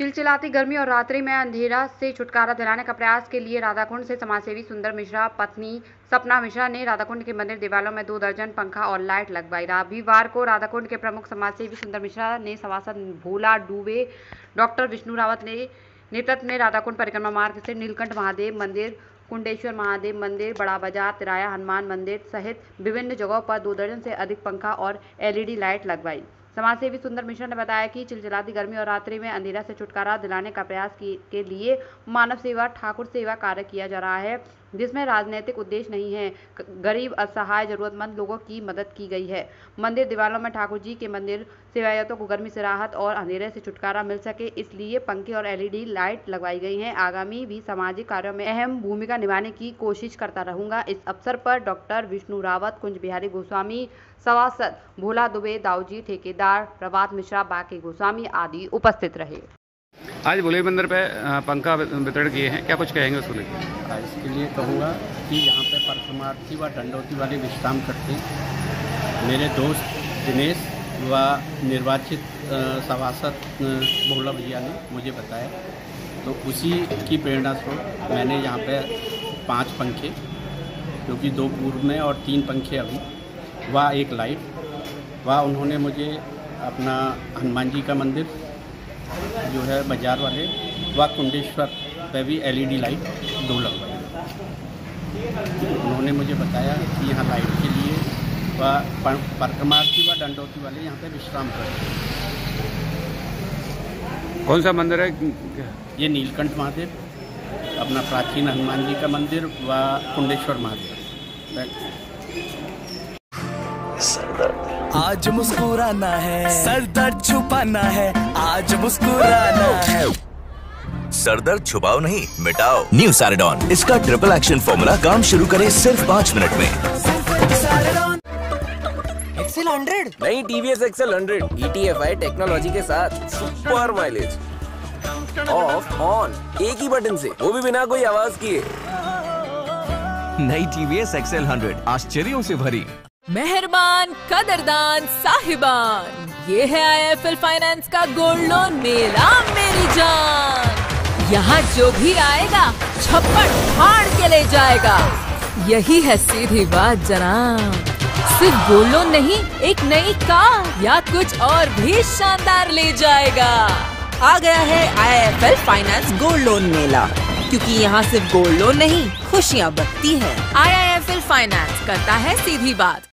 चिलचिलाती गर्मी और रात्रि में अंधेरा से छुटकारा दिलाने का प्रयास के लिए राधाकुंड से समाजसेवी सुंदर मिश्रा पत्नी सपना मिश्रा ने राधाकुंड के मंदिर दीवारों में 2 दर्जन पंखा और लाइट लगवाई। रविवार को राधाकुंड के प्रमुख समाजसेवी सुंदर मिश्रा ने सभासद भोला डूबे, डॉक्टर विष्णु रावत ने नेतृत्व में राधाकुंड परिक्रमा मार्ग से नीलकंठ महादेव मंदिर, कुंडेश्वर महादेव मंदिर, बड़ा बाजार, तिराया हनुमान मंदिर सहित विभिन्न जगहों पर 2 दर्जन से अधिक पंखा और एलईडी लाइट लगवाई। समाजसेवी सुंदर मिश्रा ने बताया कि चिलचिलाती गर्मी और रात्रि में अंधेरा से छुटकारा दिलाने का प्रयास के लिए मानव सेवा ठाकुर सेवा कार्य किया जा रहा है, जिसमें राजनीतिक उद्देश्य नहीं है। गरीब, असहाय, जरूरतमंद लोगों की मदद की गई है। मंदिर दीवारों में ठाकुर जी के मंदिर सेवायतों को गर्मी से राहत और अंधेरे से छुटकारा मिल सके, इसलिए पंखे और एलईडी लाइट लगवाई गई हैं। आगामी भी सामाजिक कार्यों में अहम भूमिका निभाने की कोशिश करता रहूंगा। इस अवसर पर डॉक्टर विष्णु रावत, कुंज बिहारी गोस्वामी, सभासद भोला दुबे, दाऊजी ठेकेदार, प्रभात मिश्रा, बाकी गोस्वामी आदि उपस्थित रहे। आज भोले मंदिर पे पंखा वितरण किए हैं, क्या कुछ कहेंगे उसको लेकर? इसके लिए कहूँगा कि यहाँ पे परिक्रमार्थी व दंडौती वाले विश्राम करते हैं। मेरे दोस्त दिनेश व निर्वाचित सभासद भोला भैया ने मुझे बताया, तो उसी की प्रेरणा से मैंने यहाँ पे 5 पंखे, जो कि 2 पूर्व में और 3 पंखे अभी, व 1 लाइट, व उन्होंने मुझे अपना हनुमान जी का मंदिर जो है बाजार वाले व कुंडेश्वर पे भी एलईडी लाइट 2 लगवाई। उन्होंने मुझे बताया कि यहाँ लाइट के लिए व परिक्रमार्थी व दंडौती वाले यहाँ पे विश्राम करते हैं। कौन सा मंदिर है? ये नीलकंठ महादेव, अपना प्राचीन हनुमान जी का मंदिर व कुंडेश्वर महादेव। आज मुस्कुराना है, सर दर्द छुपाना है, आज मुस्कुराना है। सर दर्द छुपाओ नहीं, मिटाओ। न्यू सैरिडॉन, इसका ट्रिपल एक्शन फॉर्मूला काम शुरू करे सिर्फ 5 मिनट में। एक्सेल 100 नई टीवीएस एक्सेल 100 ETFI टेक्नोलॉजी के साथ सुपर माइलेज, ऑफ ऑन एक ही बटन से, वो भी बिना कोई आवाज किए। नई टीवीएस एक्सेल 100 आश्चर्यों से भरी। मेहरबान, कदरदान, साहिबान, ये है IIFL फाइनेंस का गोल्ड लोन मेला मेरी जान। यहाँ जो भी आएगा छप्पड़ फाड़ के ले जाएगा, यही है सीधी बात जनाब। सिर्फ गोल्ड लोन नहीं, एक नई कार या कुछ और भी शानदार ले जाएगा। आ गया है IIFL फाइनेंस गोल्ड लोन मेला, क्योंकि यहाँ सिर्फ गोल्ड लोन नहीं, खुशियाँ बरती है। IIFL फाइनेंस करता है सीधी बात।